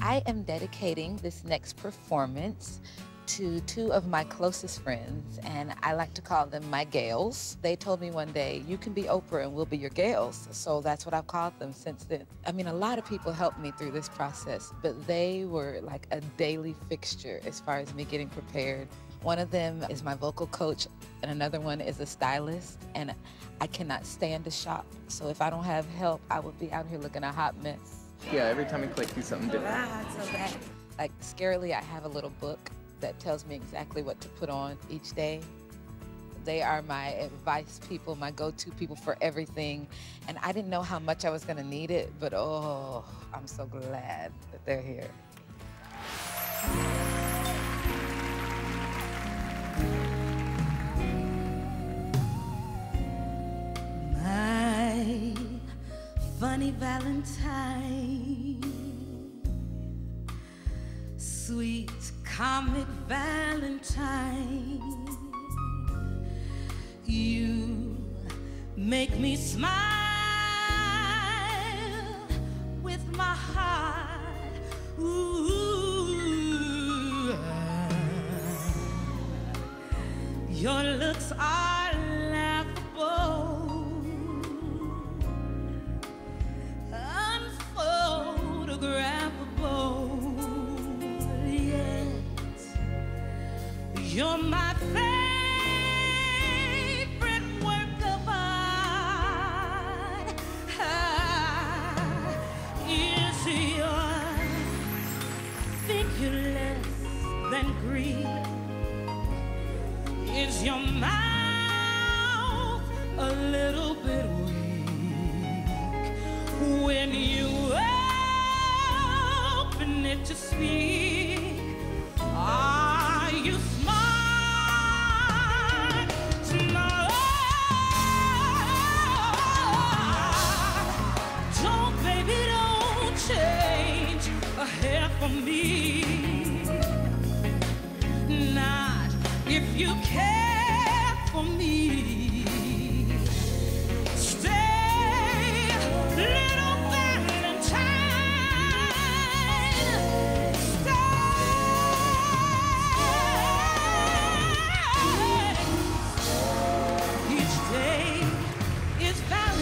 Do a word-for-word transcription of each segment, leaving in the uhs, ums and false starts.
I am dedicating this next performance to two of my closest friends, and I like to call them my gals. They told me one day, you can be Oprah and we'll be your gals. So that's what I've called them since then. I mean, a lot of people helped me through this process, but they were like a daily fixture as far as me getting prepared. One of them is my vocal coach, and another one is a stylist, and I cannot stand to shop. So if I don't have help, I would be out here looking a hot mess. Yeah, every time we click, do something different. Ah, so bad. Like, scarily, I have a little book that tells me exactly what to put on each day. They are my advice people, my go-to people for everything. And I didn't know how much I was gonna need it, but oh, I'm so glad that they're here. My funny Valentine, sweet comic Valentine, you make me smile with my heart. Ooh, your looks are laughable, unphotographable. You're my favorite work of art. Ah, is your figure less than Greek? Is your mouth a little bit weak when you open it to speak? Are you smart? Smart. Don't, baby, don't change a hair for me. Not if you care for me. Stay, little Valentine. Stay. Each day is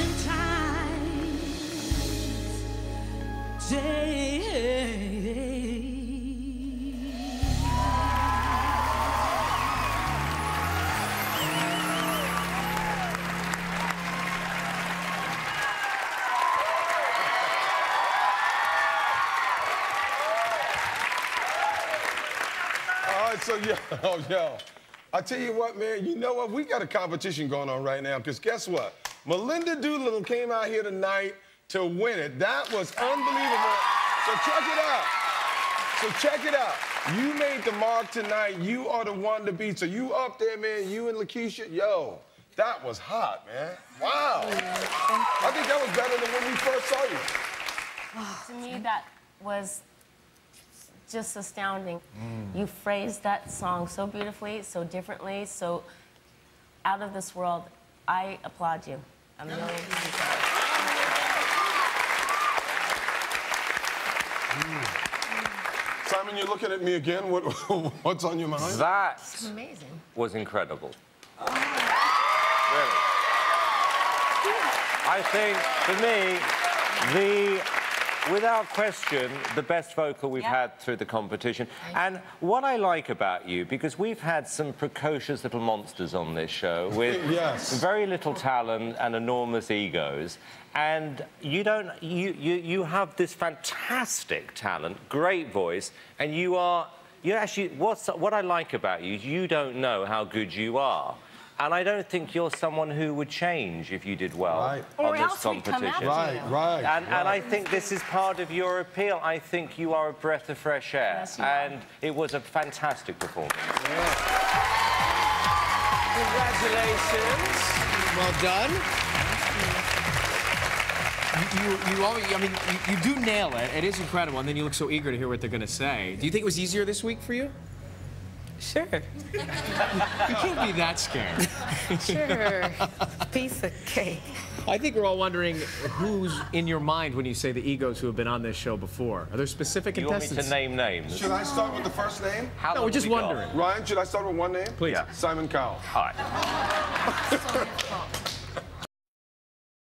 Valentine's Day. All right, so yo, yo, I tell you what, man, you know what? We got a competition going on right now, because guess what? Melinda Doolittle came out here tonight to win it. That was unbelievable. So check it out. So check it out. You made the mark tonight. You are the one to beat. So you up there, man, you and Lakeisha, yo, that was hot, man. Wow. I think that was better than when we first saw you. To me, that was just astounding. Mm. You phrased that song so beautifully, so differently, so out of this world. I applaud you. A million times. Mm. Simon, you're looking at me again. What, what's on your mind? That it's amazing. Was incredible. Oh. Really. I think, for me, the without question, the best vocal we've yep. had through the competition. And what I like about you, because we've had some precocious little monsters on this show with yes. very little talent and enormous egos, and you don't, you, you, you have this fantastic talent, great voice, and you are, you actually, what's, what I like about you is you don't know how good you are. And I don't think you're someone who would change if you did well right. on or this else competition. We'd come right, right, and, right. and I think this is part of your appeal. I think you are a breath of fresh air. Yes, you and are. It was a fantastic performance. Yeah. Congratulations. Well done. You, you, you always, I mean, you, you do nail it. It is incredible, and then you look so eager to hear what they're going to say. Do you think it was easier this week for you? Sure. You can't be that scared. Sure. Piece of cake. I think we're all wondering who's in your mind when you say the egos who have been on this show before. Are there specific You want me contestants? to name names? Should I start with the first name? How No, long we're just have we got? wondering. Ryan, should I start with one name? Please. Yeah. Simon Cowell. All right.